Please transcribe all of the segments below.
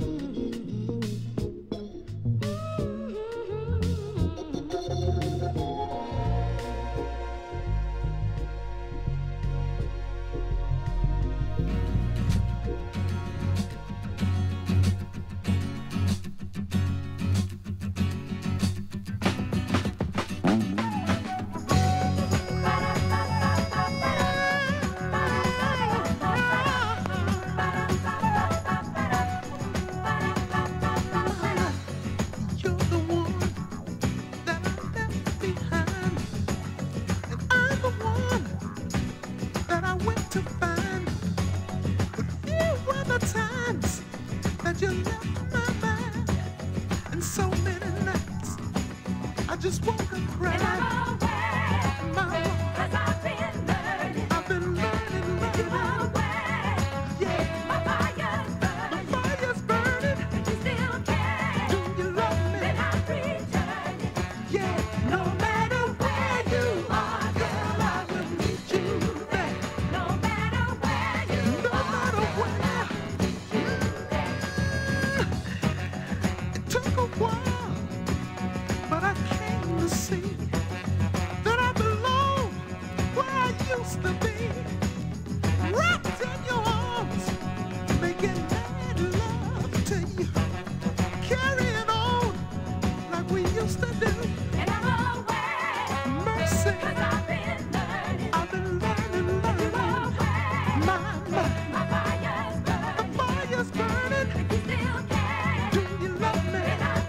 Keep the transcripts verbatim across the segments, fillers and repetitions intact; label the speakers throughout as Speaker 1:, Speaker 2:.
Speaker 1: The fire's burning. You still care. Do you love me?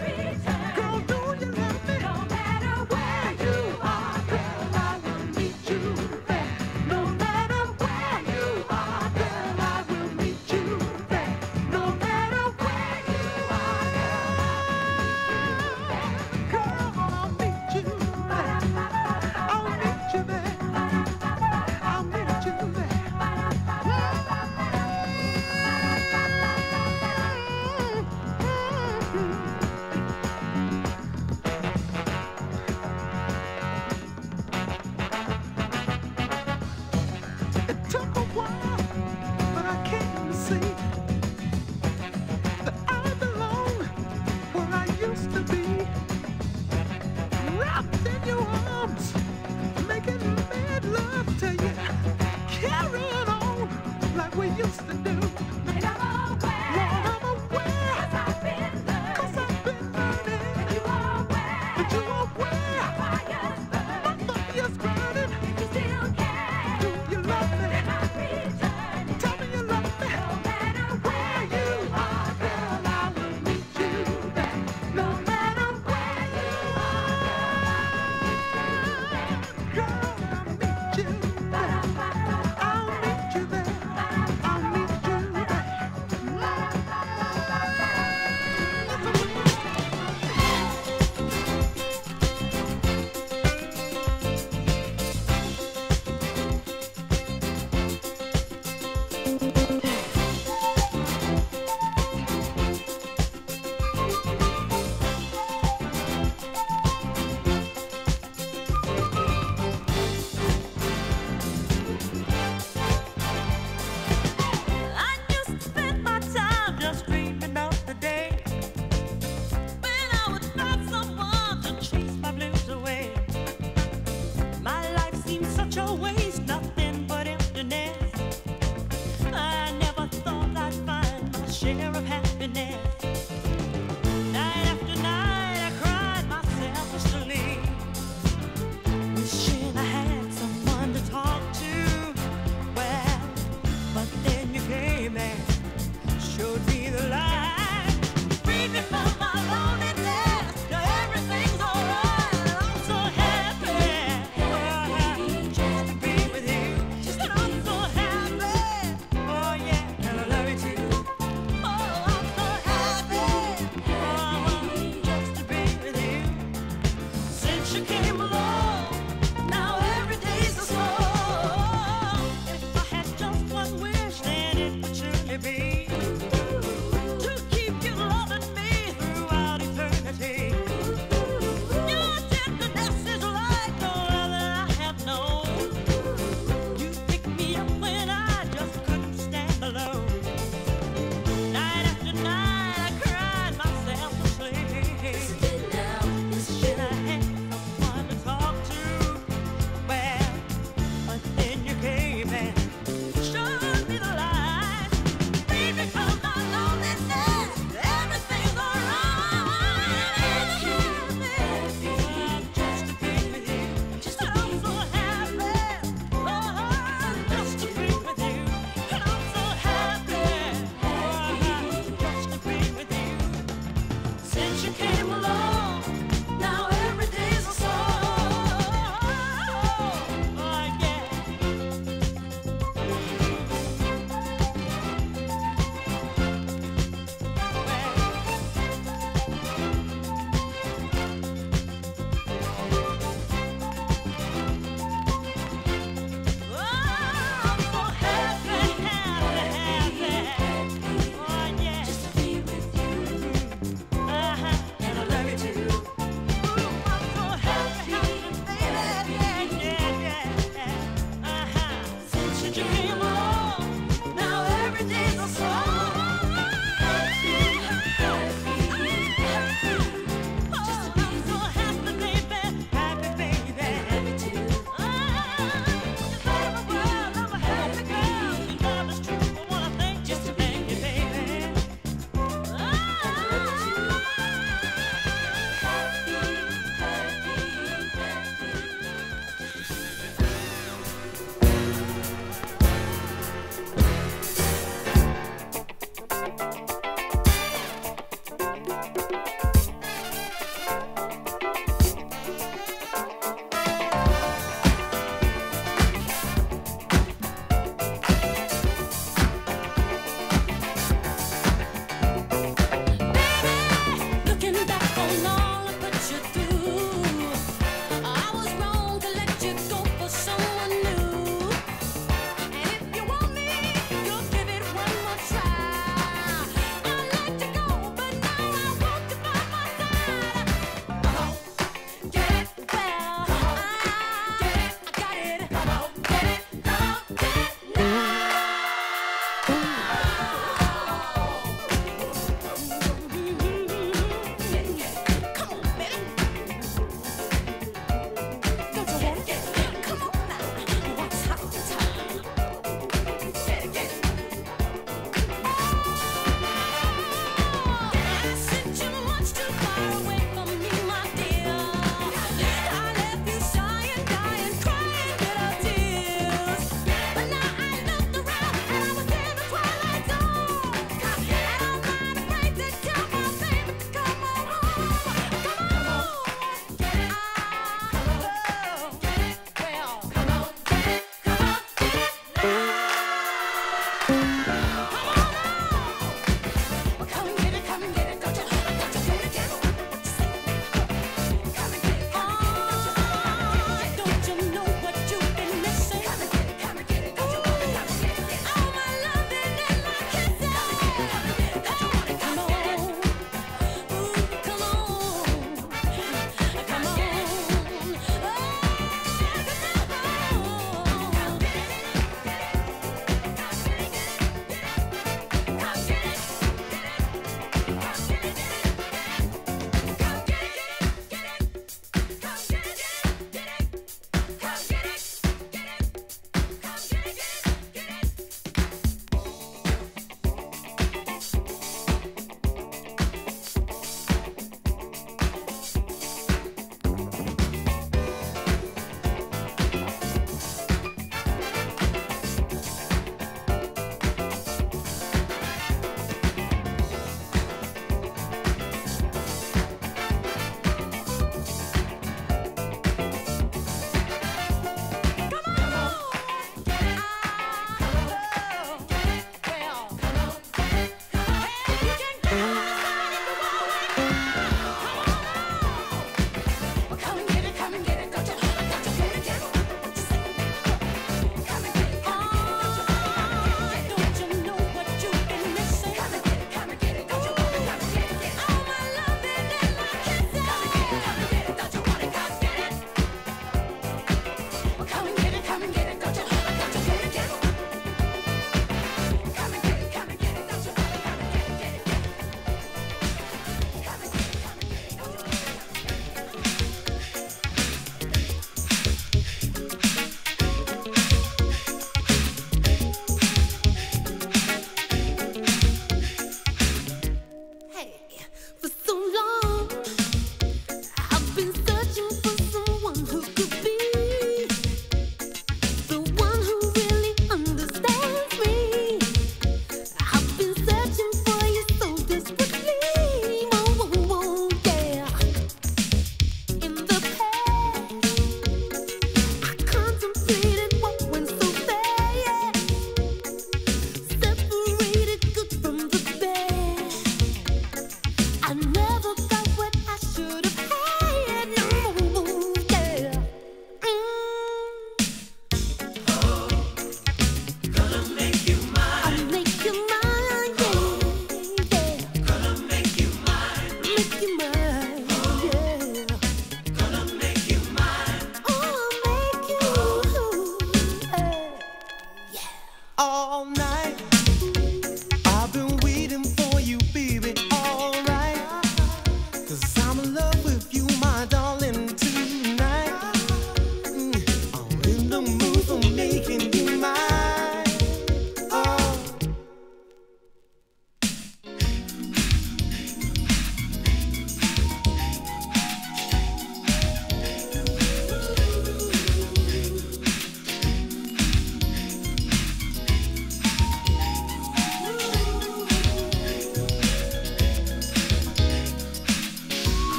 Speaker 1: You'll give it one more try. I like to go, but now I want to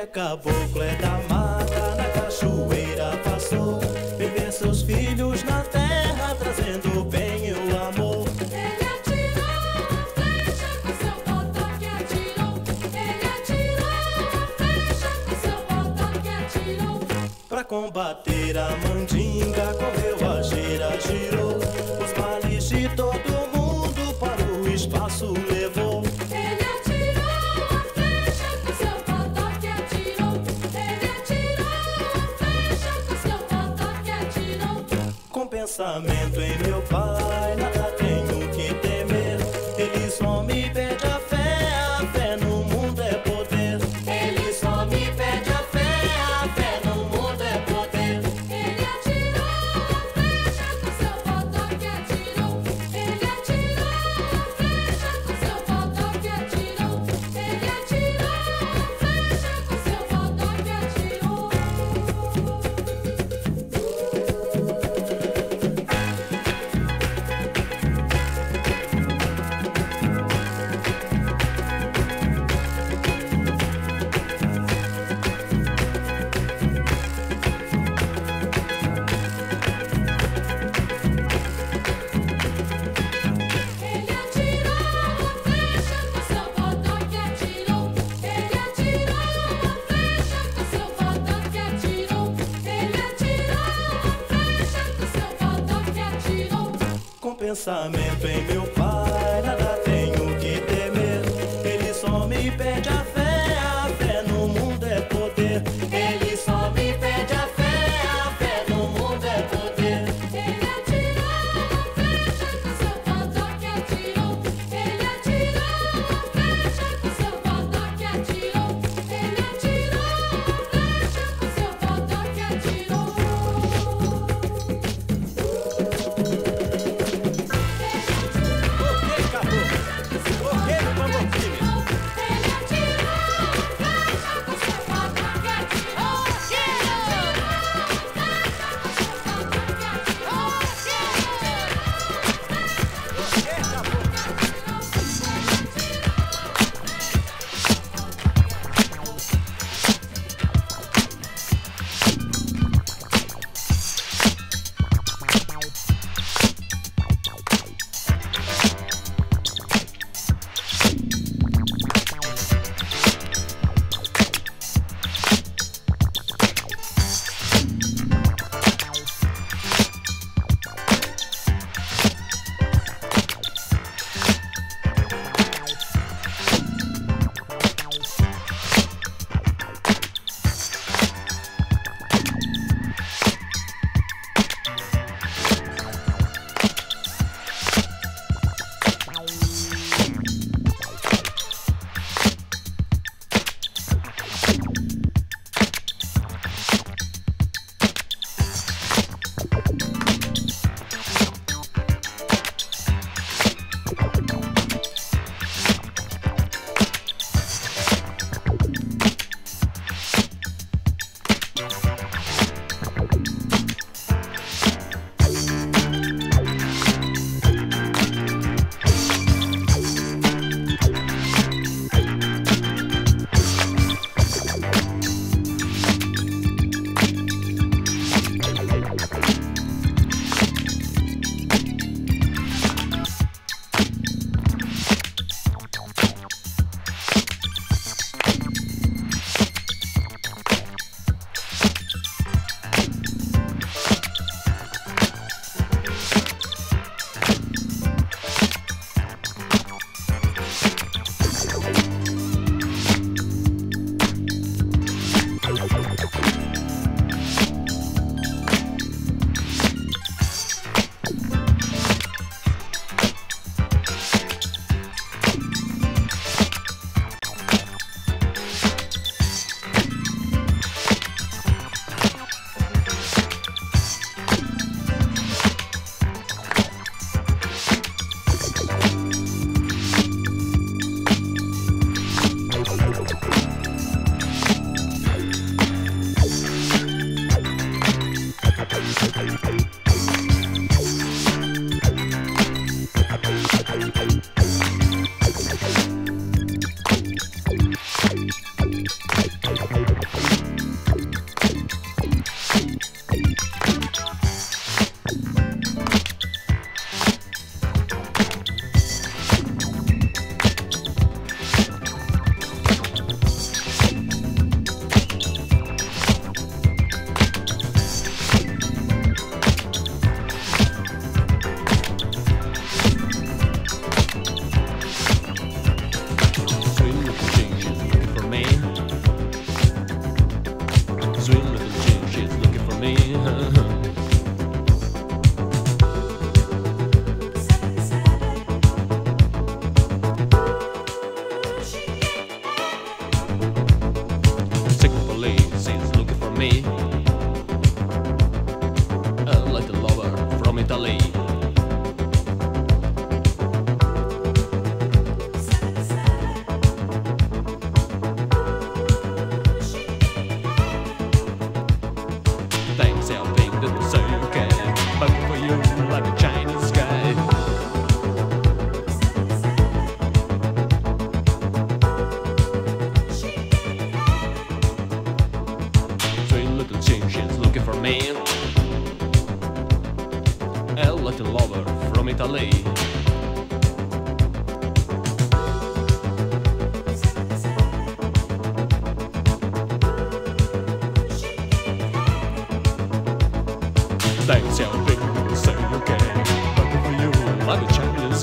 Speaker 1: é caboclo, é da mata, na cachoeira passou. Viver seus filhos na terra, trazendo o bem e o amor.
Speaker 2: Ele atirou a flecha com seu botoque atirou. Ele atirou a flecha com seu botoque atirou.
Speaker 1: Pra combater a mandinga, correu a gira, girou. Os males de todo mundo para o espaço levou.
Speaker 2: Ele atirou a flecha com seu botoque atirou. Ele atirou a flecha com seu botoque atirou.
Speaker 1: Com pensamento em meu pai, nada tenho que temer. Ele só me pede a fé, a fé no mundo é poder.
Speaker 2: Ele só me pede a fé, a fé no mundo é poder. Ele atirou a flecha com seu botoque atirou. Ele atirou a flecha com seu botoque atirou. Ele atirou a flecha com seu botoque atirou. Ele atirou a flecha com seu botoque atirou. Ele atirou a flecha com seu botoque atirou. Ele atirou a flecha com seu botoque atirou.
Speaker 1: Com pensamento em meu pai, nada tenho que temer. Ele só me pede a fé, a fé no mundo é poder.
Speaker 2: Ele só me pede a fé, a fé no mundo é poder. Ele atirou a flecha com seu botoque atirou. Ele atirou a flecha com seu botoque atirou. Ele atirou a flecha com seu botoque atirou. Ele atirou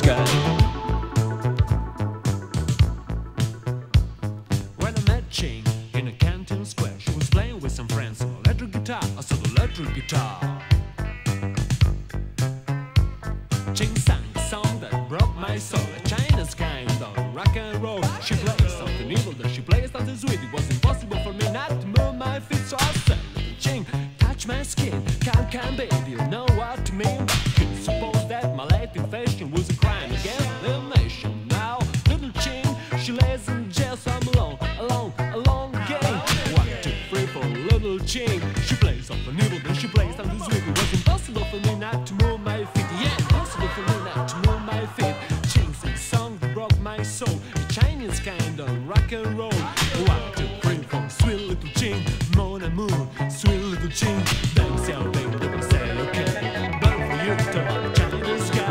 Speaker 3: sky. When I met Ching in a Canton Square, she was playing with some friends on electric guitar. I saw the electric guitar. Ching sang a song that broke my soul, a Chinese kind of rock and roll. She played something evil, that she played something sweet. It was impossible for me not to move my feet, so I said, Ching, touch my skin, come, come, baby, you know what I mean. But you suppose that my Latin fashion was a crime against the nation. Now, little Ching, she lays in jail, so I'm alone, alone, alone again. One, two, three, four, little Ching. She plays something evil, then she plays something sweet. It was impossible for me not to move my feet. Yeah, impossible for me not to move my feet. Ching sings a song that broke my soul, a Chinese kind of rock and roll. One, two, three, four, sweet little Ching, mon amour, sweet little Ching. Thanks, your baby, they say okay, but for you to my Chinese guy.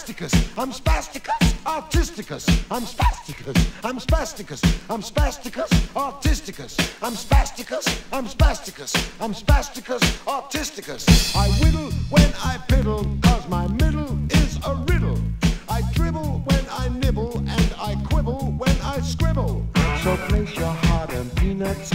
Speaker 4: spasticus, I'm spasticus, artisticus, I'm spasticus, I'm spasticus, I'm spasticus, artisticus, I'm spasticus, I'm spasticus, I'm spasticus, artisticus. I whittle when I piddle, cause my middle is a riddle. I dribble when I nibble, and I quibble when I scribble. So place your hard-earned peanuts.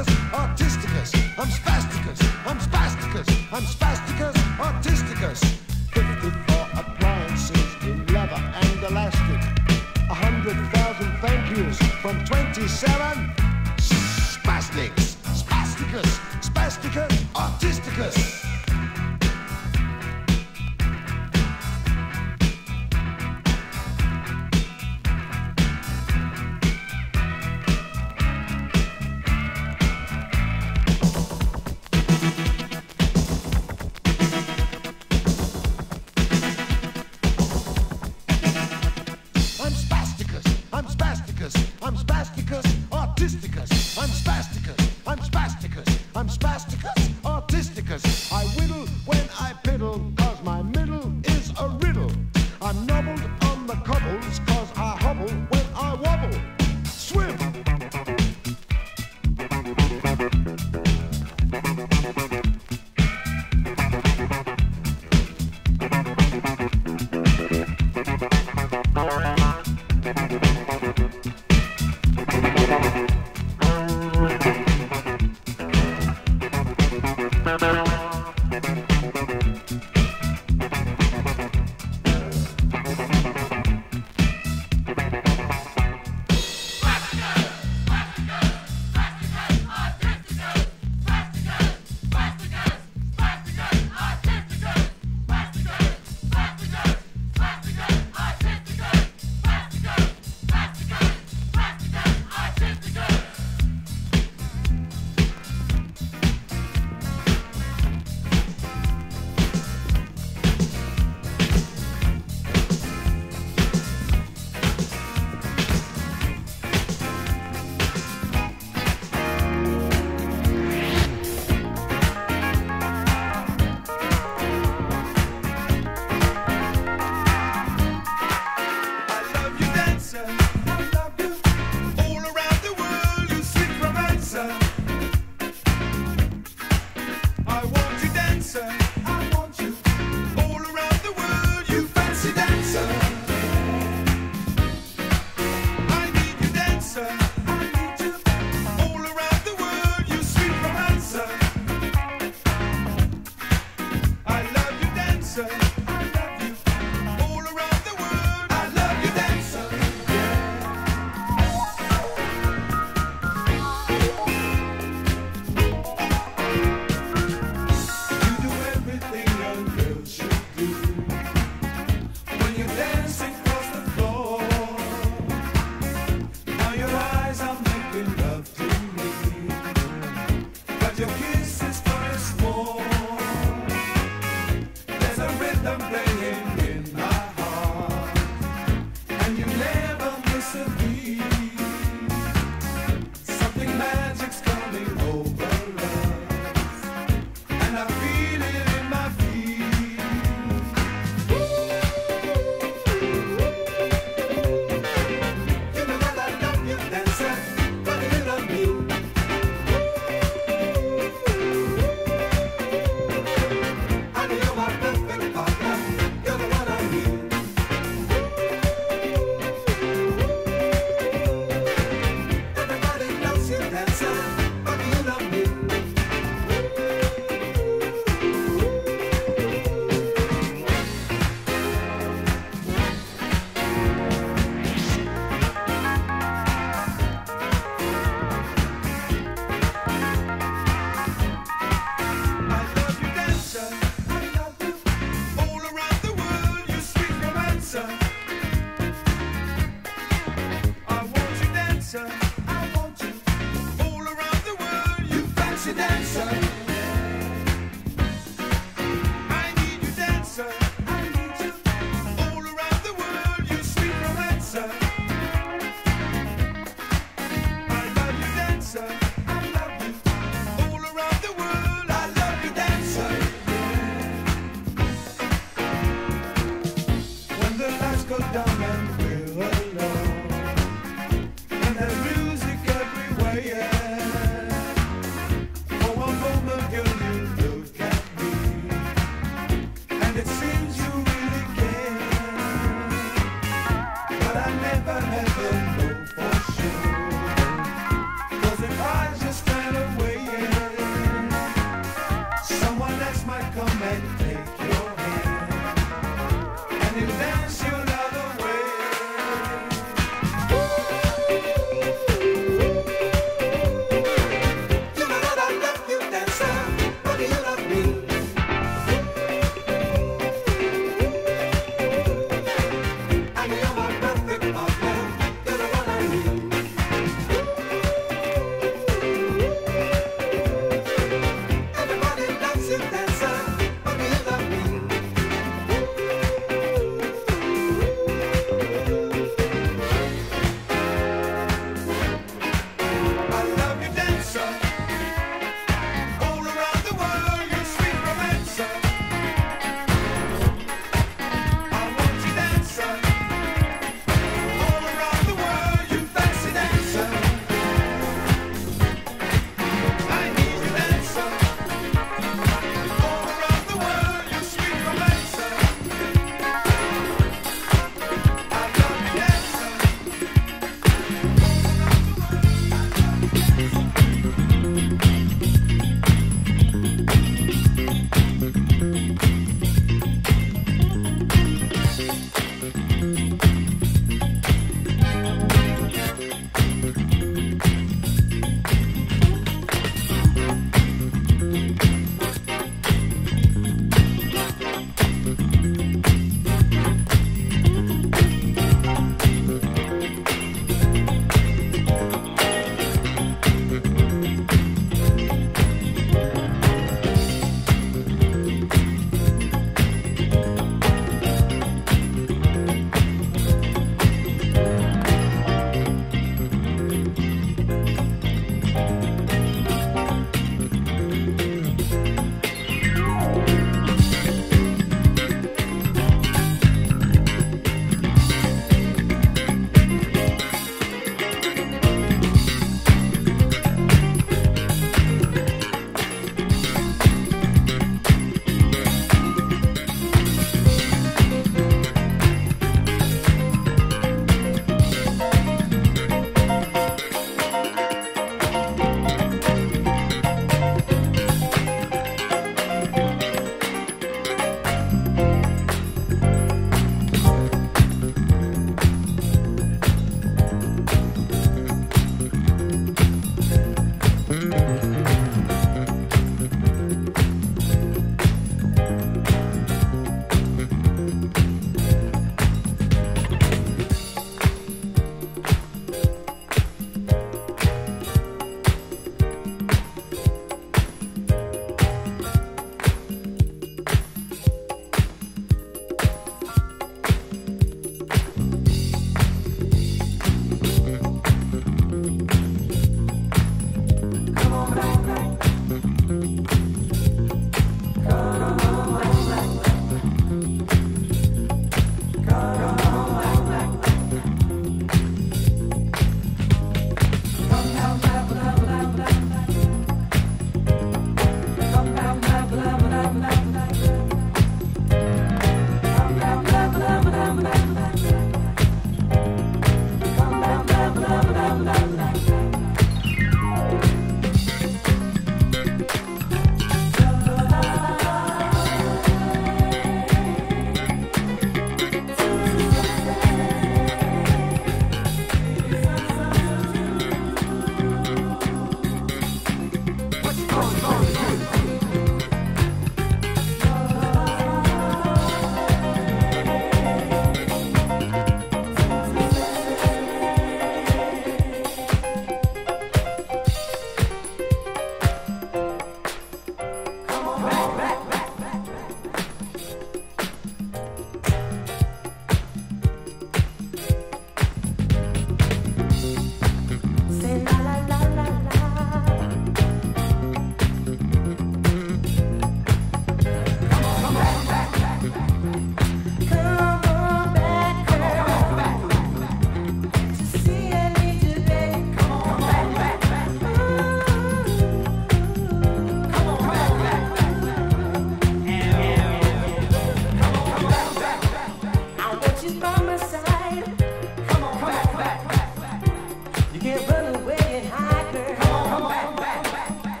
Speaker 5: by my side. Come on back, back, back, back. You can't run away and hide, girl. Come on back, back, back, back.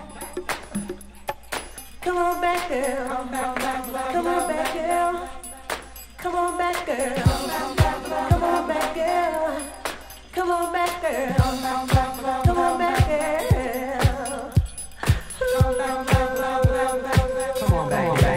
Speaker 5: Come on back, girl. Come on back, girl. Come on back, girl. Come on back, girl. Come on back, girl. Come on back, girl. Come on back, girl. Come on back, girl.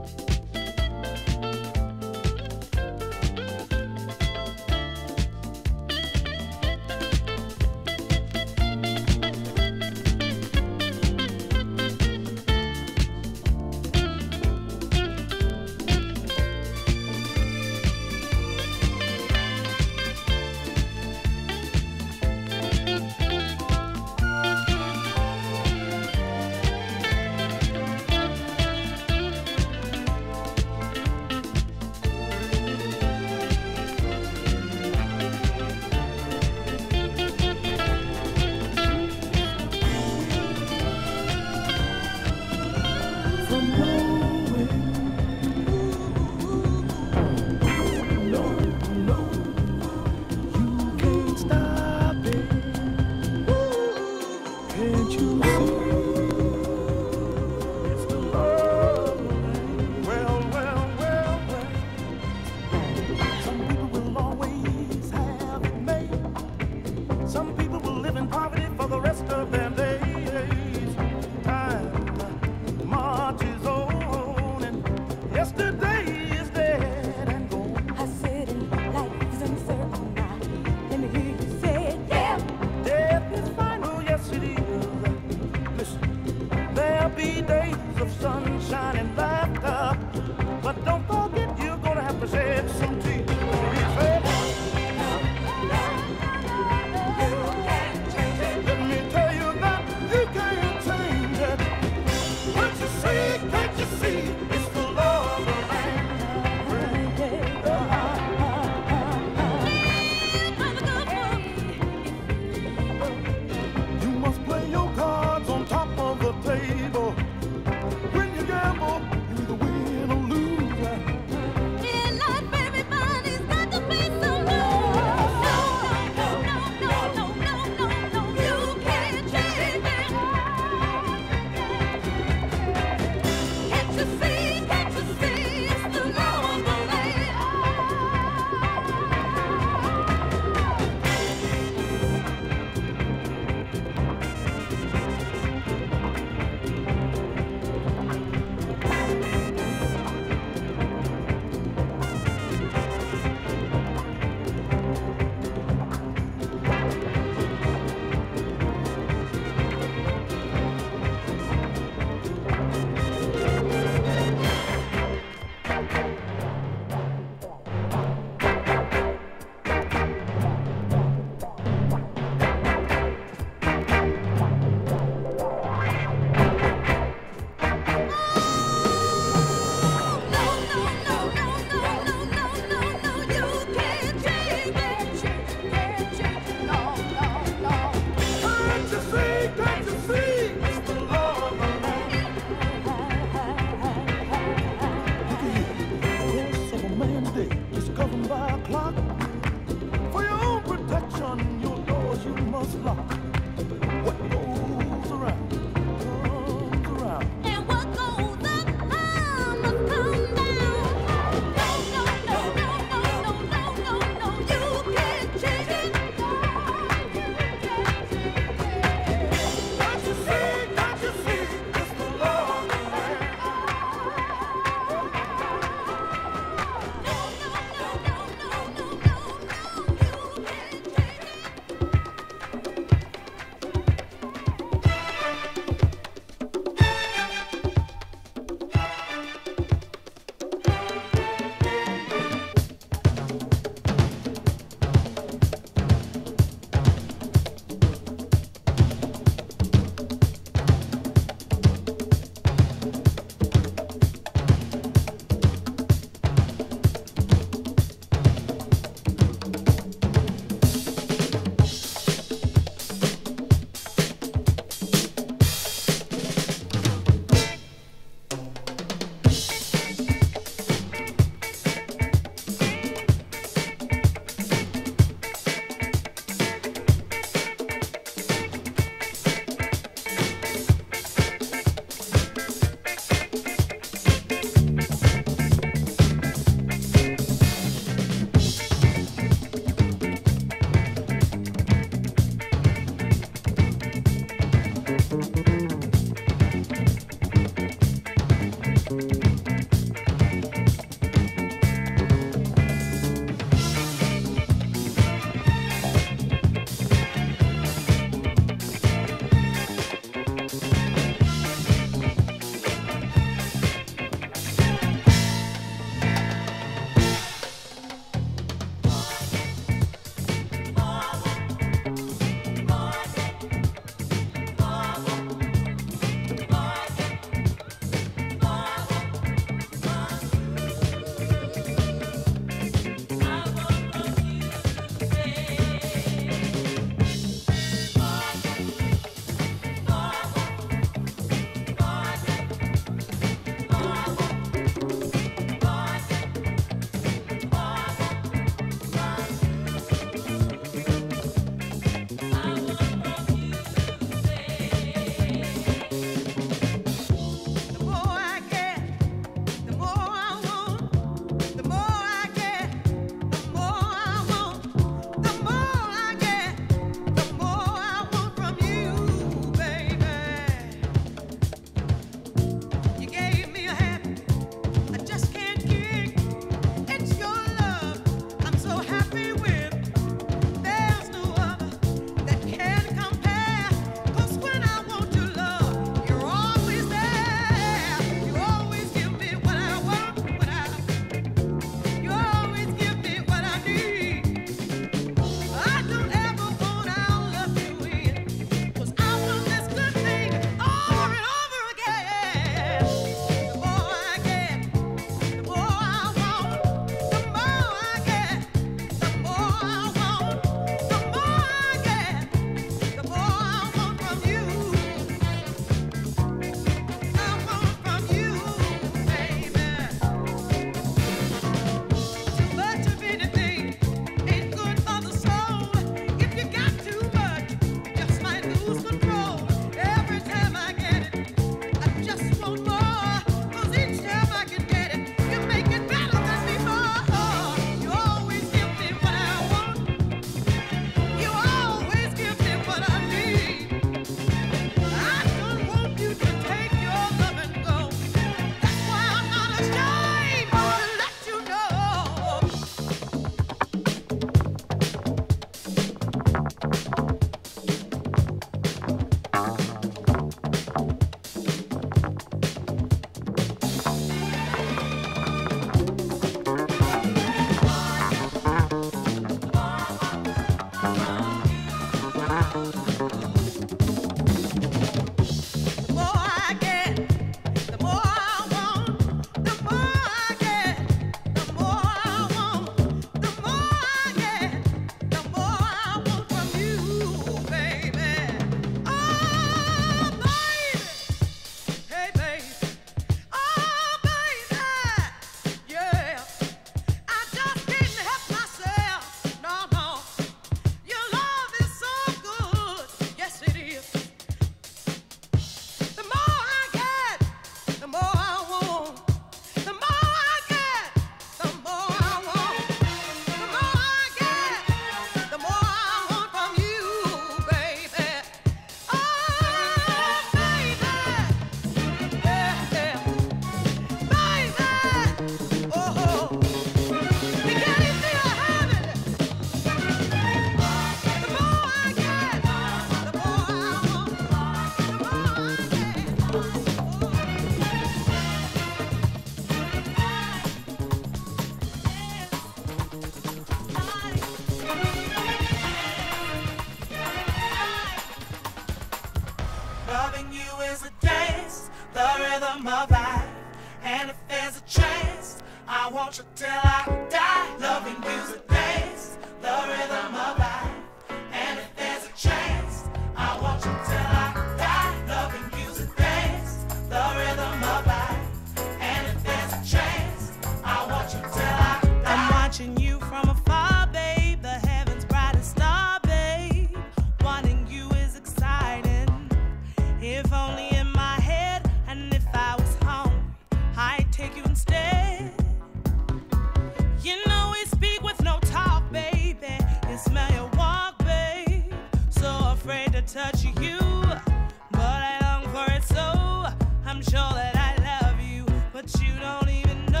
Speaker 6: want you till I die. Loving you's a dance, the rhythm of life. And if there's a chance, I want you till I die. Loving you's a dance, the rhythm of life. And if there's a chance, I want you till I die.
Speaker 7: I'm watching you from afar, babe, the heaven's brightest star, babe. Wanting you is exciting. If only in my head, and if I was home, I'd take you instead. You know we speak with no talk, baby. You smell your walk, babe. So afraid to touch you, but I long for it so. I'm sure that I love you, but you don't even know.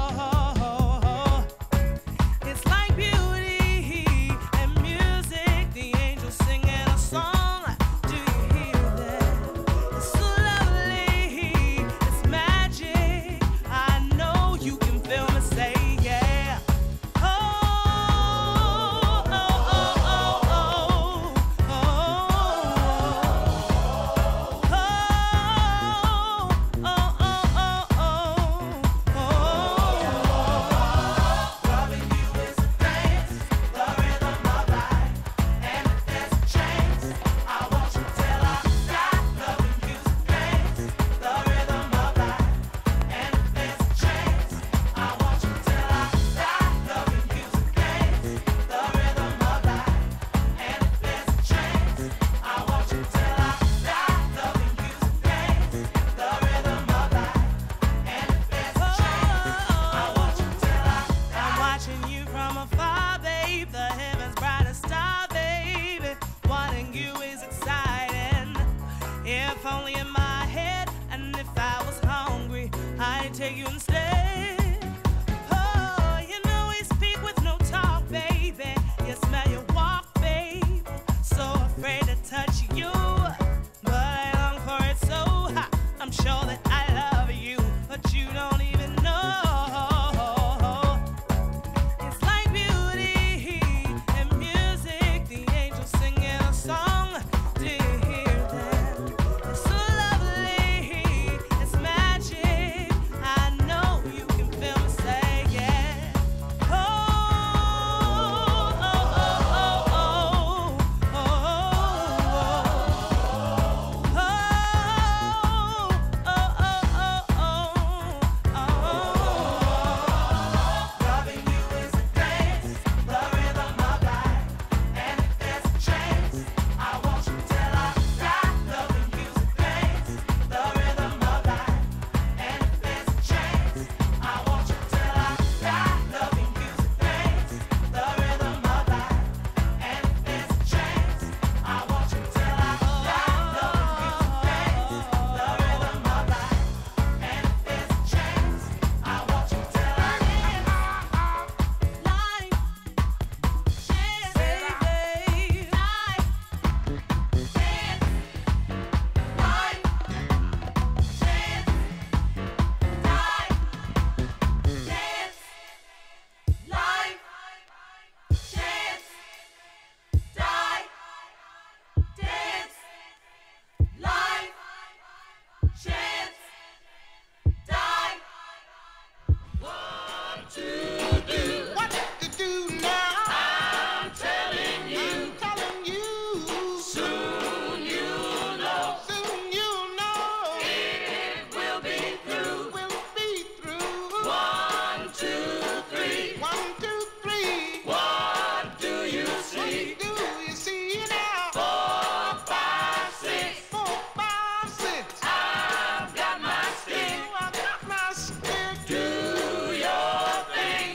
Speaker 7: It's like beauty and music, the angels singing a song. Do you hear that? It's so lovely, it's magic. I know you can feel me say yeah. Oh, oh, oh, oh, oh, oh, oh, oh, oh, oh, oh.
Speaker 6: Loving you is a dance, the rhythm of life. And if there's a chance, I want you till I die. Loving you's a dance, the rhythm of life. And if there's a chance, I want you till I die. Loving you's a dance, the rhythm of life. And if there's a chance, I want you till I die. Loving you's a dance, the rhythm of life. And if there's a chance, I want you till I die.
Speaker 7: I'm watching you from afar, babe. The heaven's brightest star, baby. Wanting you is exciting. If only in my head, and if I was hungry, I'd take you instead. Oh, you know we speak with no talk, baby. You smell your walk, babe. So afraid to touch you, but I long for it so. Ha, I'm sure that I love you, but you don't even know. It's like beauty and music, the angels singing a song. Do you hear that? It's so lovely, it's magic. I know you can feel me say yeah. Oh, oh, oh, oh, oh, oh, oh, oh, oh.
Speaker 6: Loving you is a dance, the rhythm of life. And if there's a chance, I want you till I die. Loving you's a dance, the rhythm of life. And if there's a chance, I want you till I die. Loving you's a dance, the rhythm of life. And if there's a chance, I want you till I die. Loving you's a dance, the rhythm of life. And if there's a chance, I want you till I die.
Speaker 4: What to do now? I'm telling you. I'm telling you. Soon you'll know. Soon you'll know. It will be through. Will be through. One, two, three. One, two, three. What do you see? What do you see now? Four, five, six. Four, five, six. I've got my stick. Oh, I've got my stick. Do your thing.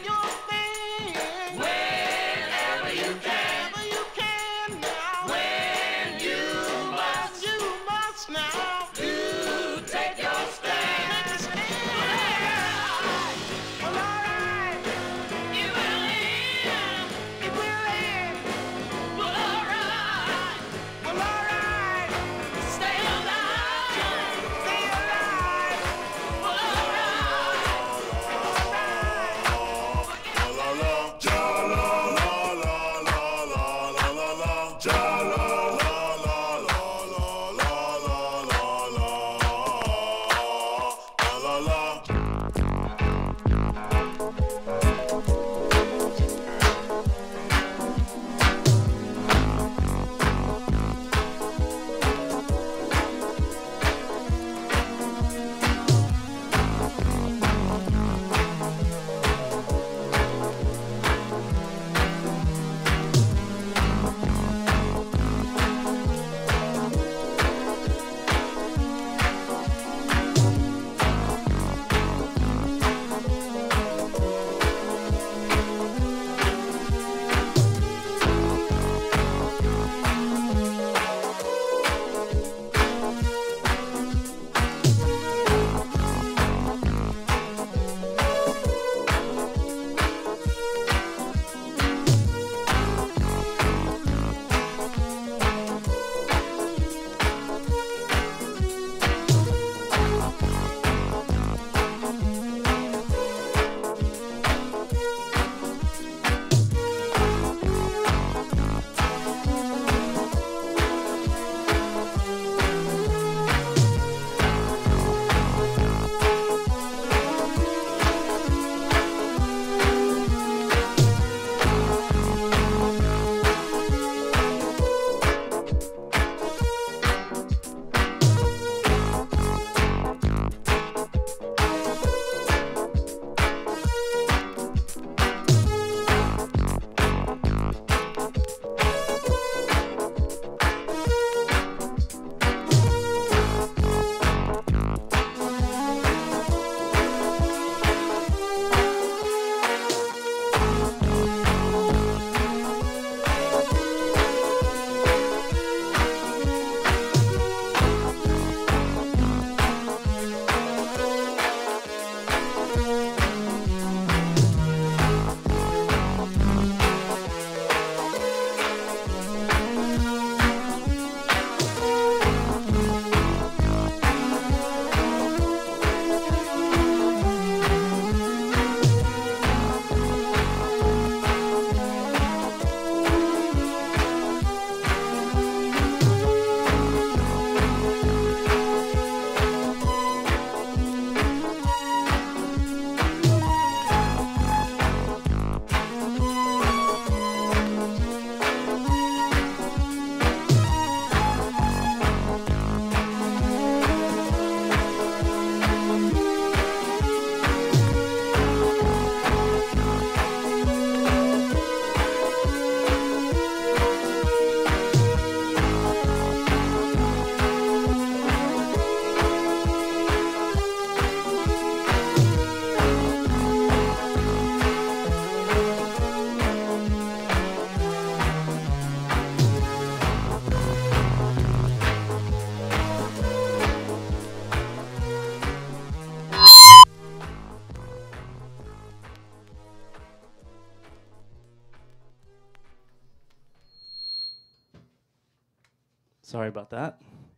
Speaker 8: Sorry about that.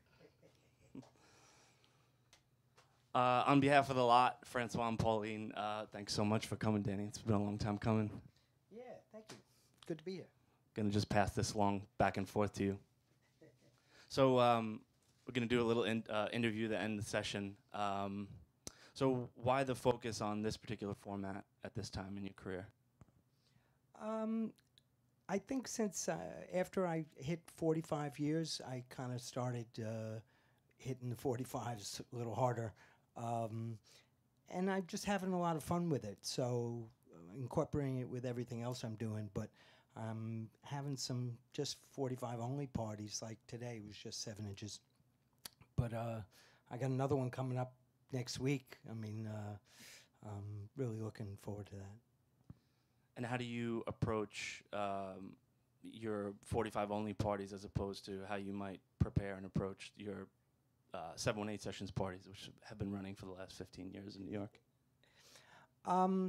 Speaker 8: Uh, on behalf of the lot, Francois and Pauline, uh, thanks so much for coming, Danny. It's been a long time coming.
Speaker 9: Yeah, thank you. Good to be here.
Speaker 8: Gonna just pass this along back and forth to you. So um, we're gonna do a little in, uh, interview to end the session. Um, so why the focus on this particular format at this time in your career?
Speaker 9: Um, I think since uh, after I hit forty-five years, I kind of started uh, hitting the forty-fives a little harder. Um, and I'm just having a lot of fun with it. So uh, incorporating it with everything else I'm doing, but I'm having some just forty-five only parties. Like today was just seven inches. But uh, I got another one coming up next week. I mean, uh, I'm really looking forward to that.
Speaker 8: And how do you approach um, your forty-five only parties as opposed to how you might prepare and approach your uh, seven one eight sessions parties, which have been running for the last fifteen years in New York?
Speaker 9: Um,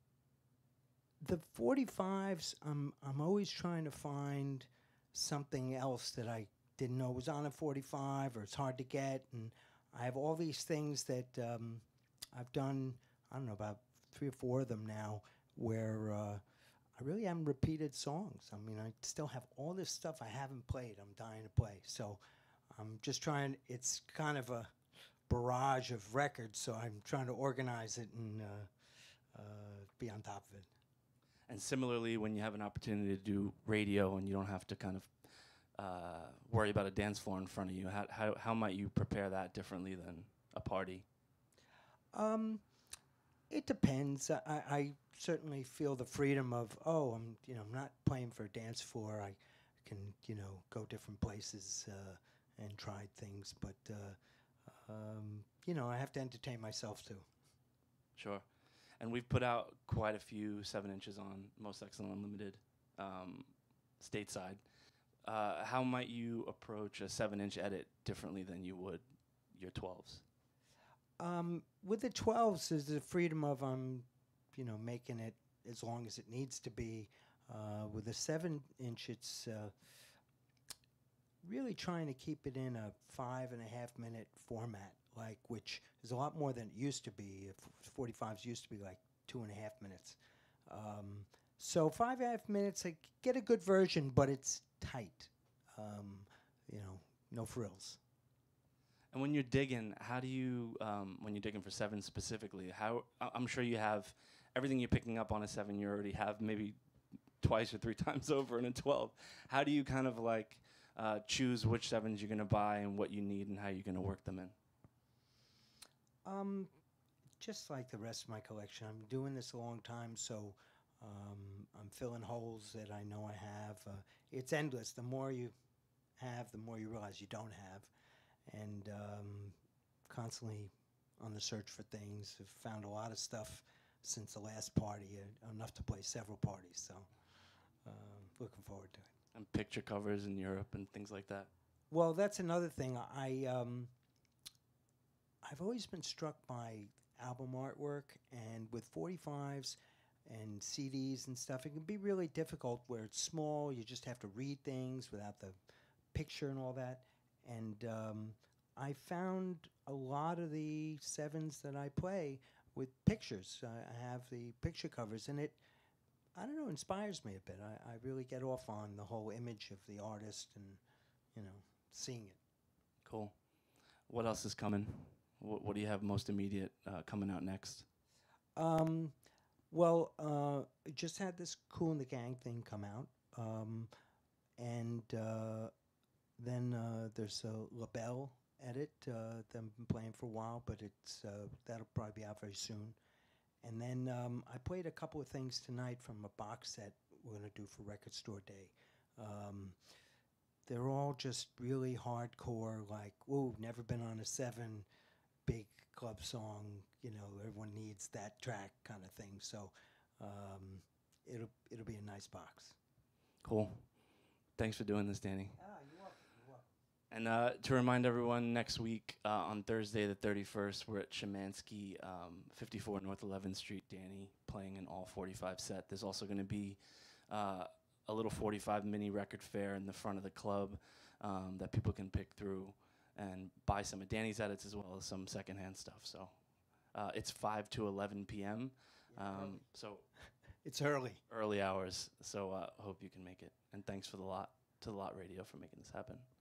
Speaker 9: the forty-fives, I'm I'm always trying to find something else that I didn't know was on a forty-five, or it's hard to get, and I have all these things that um, I've done. I don't know, about three or four of them now, where uh, I really haven't repeated songs. I mean, I still have all this stuff I haven't played. I'm dying to play, so I'm just trying. It's kind of a barrage of records, so I'm trying to organize it and uh, uh, be on top of it.
Speaker 8: And similarly, when you have an opportunity to do radio and you don't have to kind of uh, worry about a dance floor in front of you, how, how, how might you prepare that differently than a party?
Speaker 9: Um, it depends. I, I I certainly feel the freedom of, oh, I'm you know I'm not playing for a dance floor. I can you know go different places uh, and try things, but uh, um, you know I have to entertain myself too.
Speaker 8: Sure. And we've put out quite a few seven inches on Most Excellent Unlimited um, stateside. Uh, how might you approach a seven-inch edit differently than you would your twelves?
Speaker 9: Um, with the twelves, there's the freedom of um, you know, making it as long as it needs to be. Uh, with the seven-inch, it's uh, really trying to keep it in a five and a half minute format, like which is a lot more than it used to be. If forty-fives used to be like two and a half minutes. Um, so five and a half minutes, I get a good version, but it's tight. Um, you know, no frills.
Speaker 8: And when you're digging, how do you, um, when you're digging for seven specifically, how, I- I'm sure you have everything you're picking up on a seven, you already have maybe twice or three times over in a twelve. How do you kind of like uh, choose which sevens you're going to buy and what you need and how you're going to work them in?
Speaker 9: Um, just like the rest of my collection, I'm doing this a long time, so um, I'm filling holes that I know I have. Uh, it's endless. The more you have, the more you realize you don't have. And um, constantly on the search for things. I've found a lot of stuff since the last party, uh, enough to play several parties, so uh, looking forward to it.
Speaker 8: And picture covers in Europe and things like that.
Speaker 9: Well, that's another thing. I um, I've always been struck by album artwork, and with forty-fives and C Ds and stuff, it can be really difficult where it's small. You just have to read things without the picture and all that. And um, I found a lot of the sevens that I play with pictures. I I have the picture covers, and it, I don't know, inspires me a bit. I, I really get off on the whole image of the artist and, you know, seeing it.
Speaker 8: Cool. What else is coming? Wh- what do you have most immediate uh, coming out next?
Speaker 9: Um, well, uh, I just had this Kool and the Gang thing come out, um, and uh, then uh, there's a LaBelle edit uh, that I've been playing for a while, but it's uh, that'll probably be out very soon. And then um, I played a couple of things tonight from a box set we're going to do for Record Store Day. Um, they're all just really hardcore, like, whoa, never been on a seven, big club song, you know, everyone needs that track kind of thing. So um, it'll it'll be a nice box.
Speaker 8: Cool. Thanks for doing this, Danny.
Speaker 9: Ah, you're welcome. You're welcome.
Speaker 8: And uh, to remind everyone, next week uh, on Thursday the thirty-first, we're at Szymanski, um, fifty-four North eleventh Street, Danny, playing an all forty-five set. There's also going to be uh, a little forty-five mini record fair in the front of the club. um, that people can pick through and buy some of Danny's edits as well as some secondhand stuff. So uh, it's five to eleven p.m. Um, so
Speaker 9: It's early.
Speaker 8: early hours. So uh, hope you can make it. And thanks for the lot to the Lot Radio for making this happen.